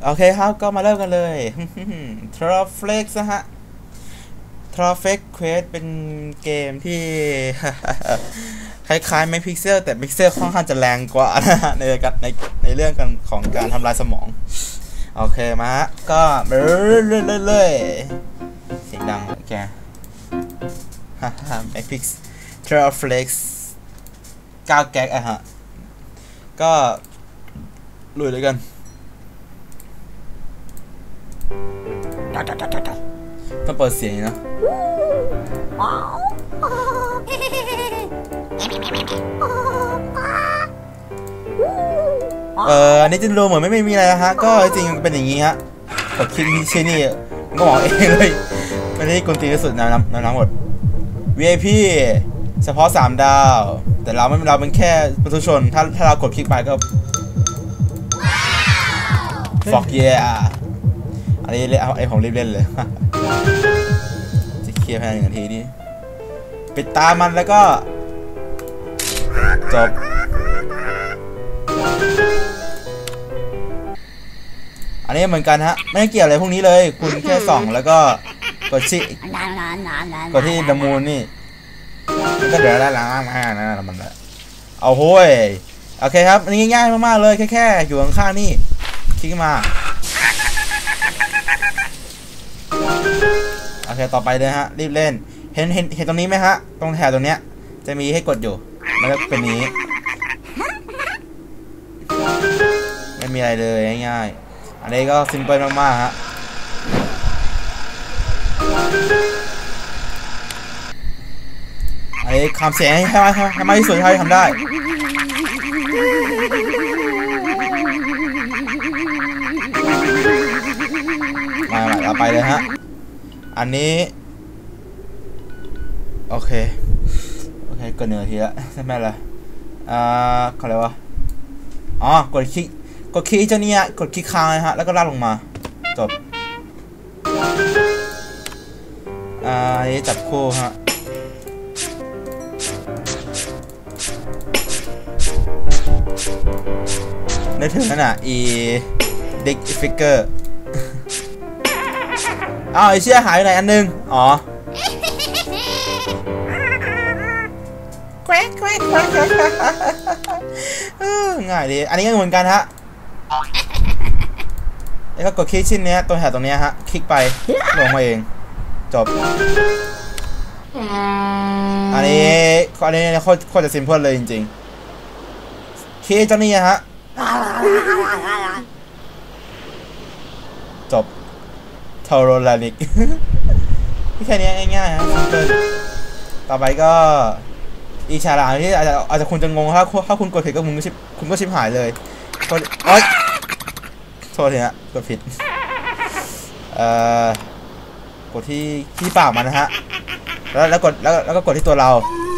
โอเคครับก็มาเริ่มกันเลย ทรอฟเฟกนะฮะทรอฟเฟกเควสเป็นเกมที่ คล้ายๆไม่พิกเซลแต่พิกเซลค่อนข้างจะแรงกว่านะฮะในเรื่องของการทำลายสมองโอเคมาฮะก็เรื่อยๆเสียงดังแกฮ่าฮ่าไม่พิกทรอฟเฟก9แก๊กอะฮะก็ลุยเลยกันต้องเปิดเสียงนะอันนี้จะดูเหมือนไม่มีอะไรนะฮะก็จริงเป็นอย่างนี้ฮะกดคลิกที่ชื่อนี่ก็บอกเองเลยไม่ได้กุนตีที่สุดน้ำหมด VIP เฉพาะ3 ดาวแต่เราเป็นแค่ปุถุชนถ้าเรากดคลิกไปก็ fuck yeah อันนี้ไอ้ผมรีบเล่นเลยจะเคลียร์ภายใน1 นาทีนี้ปิดตามันแล้วก็จบอันนี้เหมือนกันฮะไม่เกี่ยวอะไรพวกนี้เลยคุณแค่ส่องแล้วก็กดที่ดมูนนี่ก็เดี๋ยวได้ล้างนะมันละเอาโห้ยโอเคครับอันนี้ง่ายมากๆเลยแค่อยู่ข้างๆนี่คลิกมาโอเคต่อไปเลยฮะรีบเล่นเห็นตรงนี้ไหมฮะตรงแถวตรงเนี้ยจะมีให้กดอยู่มันก็เป็นนี้ไม่มีอะไรเลยง่ายๆอันนี้ก็ซิมเปิลมากๆฮะอันนี้คำเสียงให้มากที่สุดเท่าที่ทำได้มาเราไปเลยฮะอันนี้โอเคเกิน1 นาทีแล้วใช่ไหมล่ะเขาเรียกว่าอ๋อกดคลิกเจ้านี้กดคลิกค้างเลยฮะแล้วก็ลากลงมาจบอันนี้จับคู่ฮะนึกถึงนั่นน่ะดิกฟิกเกอร์อ้าวไอเชี่ยหายไปไหนอันนึงอ๋อง่ายดีอันนี้ก็เหมือนกันฮะแล้วก็กดคลิกชิ้นนี้ตัวแถวตรงนี้ฮะคลิกไปลงมาเองจบอันนี้โคตรจะซิมเพิลเลยจริงๆคลิกเจ้านี้ฮะจบทอโรลานิกแค่นี้ง่ายๆฮะซิมเพิลต่อไปก็อีชาลาที่อาจจะคุณจะงงถ้าคุณกดผิดก็คุณก็ชิบหายเลยกดโทษทีฮะกดผิดกดที่ปากมันนะฮะแล้วก็กดที่ตัวเรา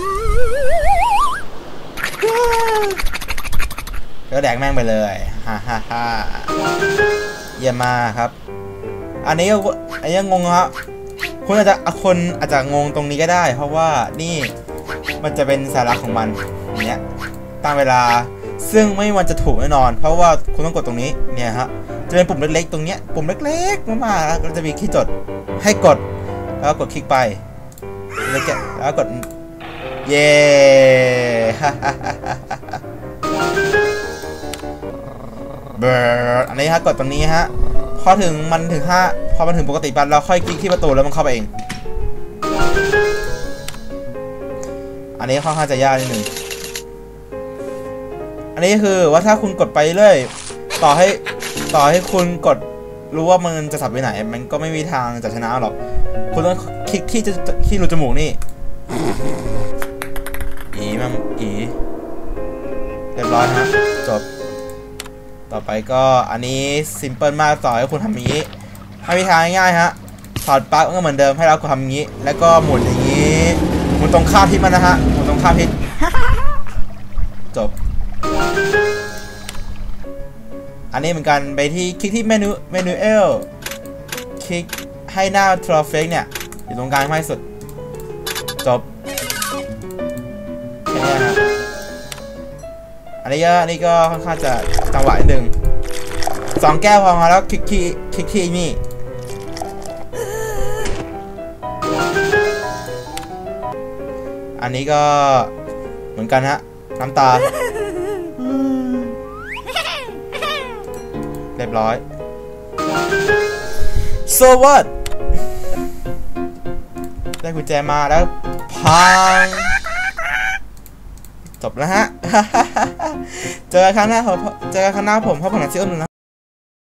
ก็แดกแม่งไปเลยฮ่าเยี่ยมมากครับอันนี้งงครับคนอาจจะงงตรงนี้ก็ได้เพราะว่านี่มันจะเป็นสาระของมันอย่างเงี้ยตั้งเวลาซึ่งไม่มันจะถูกแน่นอนเพราะว่าคุณต้องกดตรงนี้เนี่ยฮะจะเป็นปุ่มเล็กๆตรงเนี้ยปุ่มเล็กๆมากๆแล้วก็จะมีที่จดให้กดแล้วกดคลิกไปแล้วกดเย้เบอร์อันนี้ฮะกดตรงนี้ฮะพอมันถึงปกติปั๊บเราค่อยคลิกที่ประตูแล้วมันเข้าไปเองอันนี้ค่อนข้างจะยากนิดนึงอันนี้คือว่าถ้าคุณกดไปเรื่อยต่อให้คุณกดรู้ว่ามันจะสับไปไหนมันก็ไม่มีทางจะชนะหรอกคุณต้องคลิกที่รูจมูกนี่เรียบร้อยฮะจบต่อไปก็อันนี้ซิมเปิลมากต่อให้คุณทำอย่างนี้ไม่มีทางง่ายๆฮะถอดปลั๊กก็เหมือนเดิมให้เราทำอย่างนี้แล้วก็หมุนอย่างนี้หมุนตรงข้ามทิศมันนะฮะหมุนตรงข้ามทิศจบอันนี้เหมือนกันไปที่คลิกที่เมนูเอลคลิกให้หน้าทรอฟเฟกเนี่ยอยู่ตรงกลางมากที่สุดจบแค่นี้ฮะอันนี้ก็ค่อนข้างจะจังหวะนิดนึง 2 แก้วพอมาแล้วคลิกที่นี่อันนี้ก็เหมือนกันฮะน้ำตาเรียบร้อย so what ได้กุญแจมาแล้วพังจบแล้วฮะ เจอกันครั้งหน้าผมเพราะผมนักซิ่งนะ